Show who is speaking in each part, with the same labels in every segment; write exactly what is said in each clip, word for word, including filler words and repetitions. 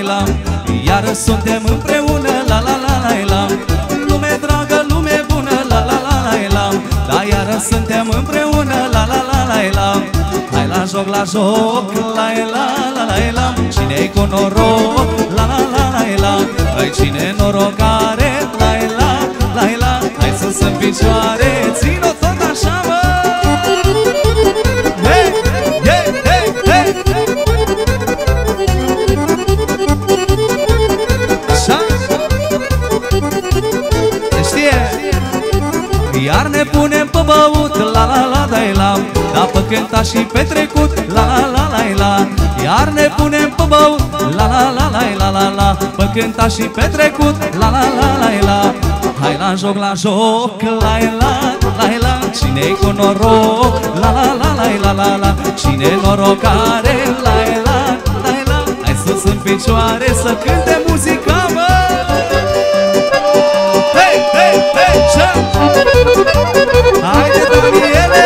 Speaker 1: la, iar suntem împreună, la la la la la. Lume dragă, lume bună, la la la la la. Da, iar suntem împreună, la la la la la. Hai la joc, la joc, la la la la la. Cine-i cu noroc, la la la la la. Hai cine norocare, la la la la. Hai sus în picioare, țin-o tot așa, mă. Hey, hey, hey, hey. Așa. Se știe. Iar ne punem pe băut, la la la la la. Da, pe cântat și petrecut, la la la la la. Iar ne punem pe băut, la la la la la la la. Pe cântat și petrecut, la la la la la. Hai la joc, la joc, la la la la. Cine-i cu noroc, la la la la la la la. Cine norocare, la la la la. Hai sus în picioare să cânte muzica, mă. Hei, hei, hei, ce? Haide, Daniele!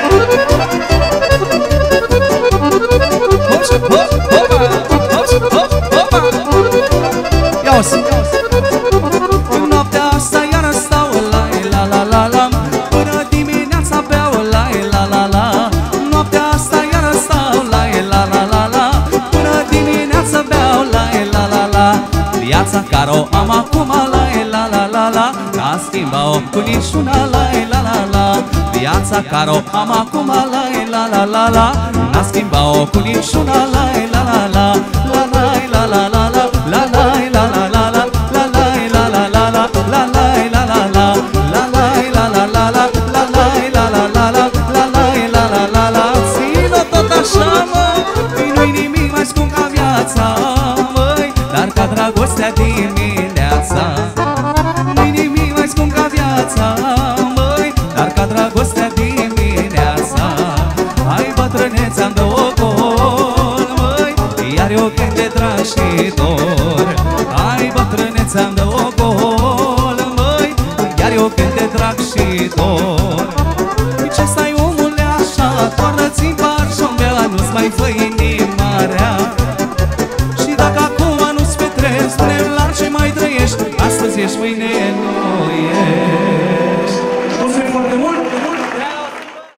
Speaker 1: Hop, hop, hopa, hop, hop, hopa. Ia-o-ți! În noaptea asta iară stau, la la la la la. Până dimineața beau, la la la la. Noaptea asta iară stau, la la la la la. Până dimineața beau, la la la la. Viața care o am acum, la la la la la. N-a schimba-o cu niciuna, la la la la. Viața care o am acum, la la la la la. N-a schimba-o cu niciuna, la la la la. La la la la la la. La la la la la la. La la la la la la. La la la la la. La la la la la la. La la la la la la. La la la la la la. Ține-o tot așa, mă. Nu-i nimic mai scump ca viața, măi, dar ca dragostea dimineața. Nu-i nimic mai scump ca viața, măi, dar ca dragostea dimineața. Hai bătrâne, ți-am dă ocol, măi, iar eu cânt de drag și dor. Hai bătrâne, ți-am dă ocol, măi, iar eu cânt de drag și dor. Ce stai, omule, așa, toarnă-ți-n parșombea, nu-ți mai fă inima rea. Și dacă acum nu-ți petreci, spune-mi la ce mai trăiești. Astăzi ești, mâine nu ești.